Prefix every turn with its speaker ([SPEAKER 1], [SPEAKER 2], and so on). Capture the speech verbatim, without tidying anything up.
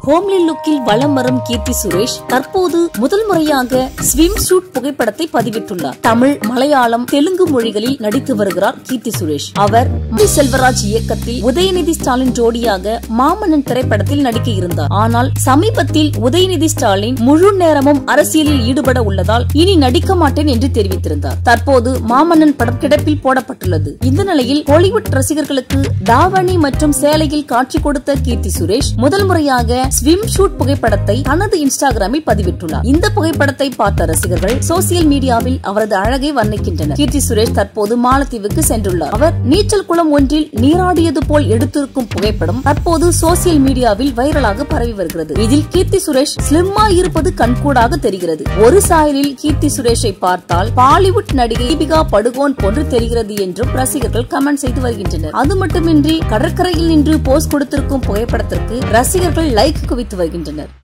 [SPEAKER 1] Homely லுக்கில் வலம் வரும் கீர்த்தி சுரேஷ் தற்போது முதல் முறையாக ஸ்விம் சூட் புகைப்படத்தை பதிவிட்டுள்ளார். தமிழ், மலையாளம், தெலுங்கு மொழிகளில் நடித்து வருகிறார் கீர்த்தி சுரேஷ். அவர் செல்வராஜ் இயக்கத்தில் உதயநிதி ஸ்டாலின் ஜோடியாக மாமன்னன் திரைப்படத்தில் நடிக்க இருந்தார். ஆனால் சமீபத்தில் உதயநிதி ஸ்டாலின் முழு நேரமும் அரசியலில் ஈடுபட உள்ளதால் இனி நடிக்க மாட்டேன் என்று தெரிவித்திருந்தார். தற்போது மாமன்னன் படம் கிடப்பில் போடப்பட்டுள்ளது. இந்த நிலையில் பாலிவுட் ரசிகர்களுக்கு தாவணி மற்றும் சேலையில் காட்சி கொடுத்த கீர்த்தி சுரேஷ் முதல் முறையாக ஸ்விம் ஷூட் புகைப்படத்தை தனது இன்ஸ்டாகிராமில் பதிவிட்டுள்ளார். இந்த புகைப்படத்தை பார்த்த ரசிகர்கள் சோசியல் மீடியாவில் அவரது அழகை வர்ணிக்கின்றனர். கீர்த்தி சுரேஷ் தற்போது மாலத்தீவுக்கு சென்றுள்ளார். அவர் நீச்சல் குளம் ஒன்றில் நீராடியது போல் எடுத்திருக்கும் புகைப்படம் தற்போது சோசியல் மீடியாவில் வைரலாக பரவி வருகிறது. இதில் கீர்த்தி சுரேஷ் ஸ்லிம்மா இருப்பது கண்கூடாக தெரிகிறது. ஒரு சாயலில் கீர்த்தி சுரேஷை பார்த்தால் பாலிவுட் நடிகை தீபிகா படுகோன் போன்று தெரிகிறது என்றும் ரசிகர்கள் கமெண்ட் செய்து வருகின்றனர். அது மட்டுமின்றி கடற்கரையில் நின்று போஸ் கொடுத்திருக்கும் புகைப்படத்திற்கு ரசிகர்கள் லைக் குவித்து வருகின்றனர்.